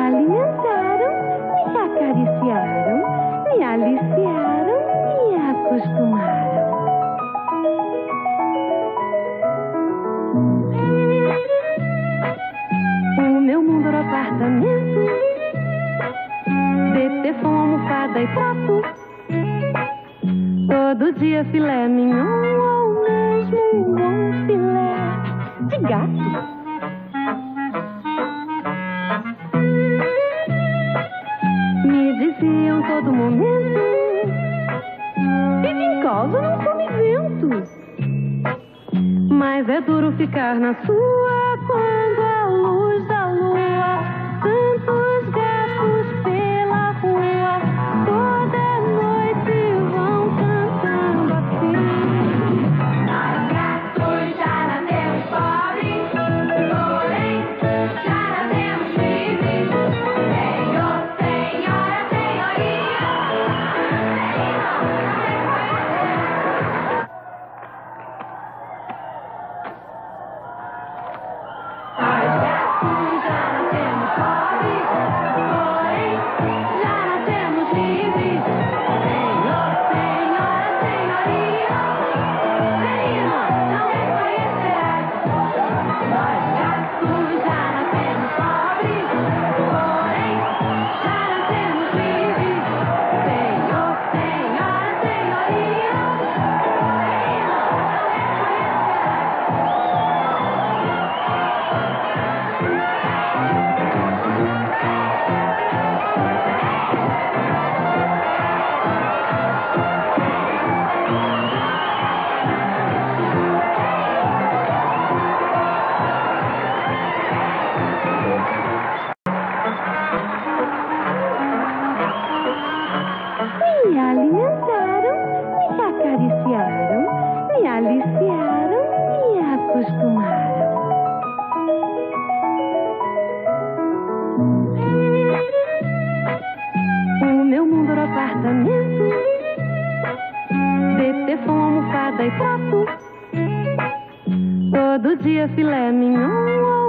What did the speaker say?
alimentaram, me acariciaram, me aliciaram, me acostumaram. O meu mundo era apartamento, de teflon, almofada e prato. Todo dia filé mignon ou mesmo um bom filé de gato. Me diziam todo momento: vive em casa, não come vento. Mas é duro ficar na sua quando a luz da lua, tantos gatos pela rua, toda noite vão cantando assim. Nós gatos já nascemos pobres, porém já nascemos livres. Senhor, senhora, senhoria. Me alimentaram, me acariciaram, me aliciaram, me acostumaram. O meu mundo era apartamento, de teflon, almofada e prato. Todo dia filé mignon.